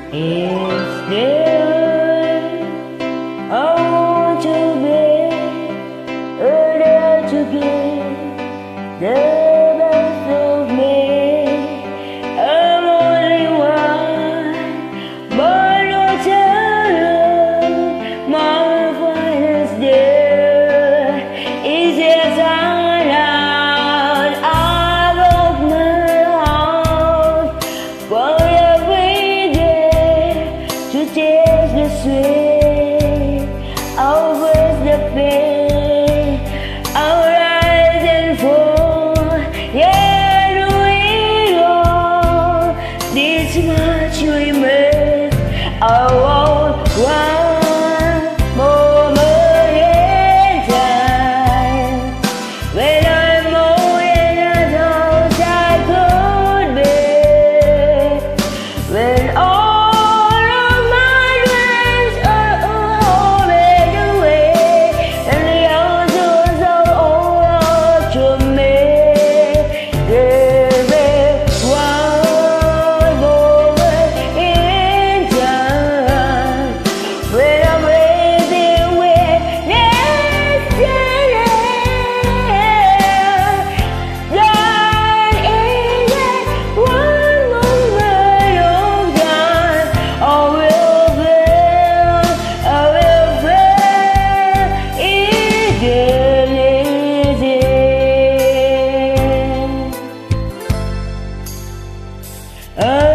It's there. I want to be there to give the best of me. I'm only one, but no telling my finest day. Is it out of my heart for every day to taste the sweet, always the pain, I'll rise and fall, yeah, we all, this much remains. I won't one moment in time when I'm more than I thought I could be, when all of my dreams are made away and the answers are all to me. There is one moment in time when I'm waiting with destiny. That is one moment of time I will feel eternity.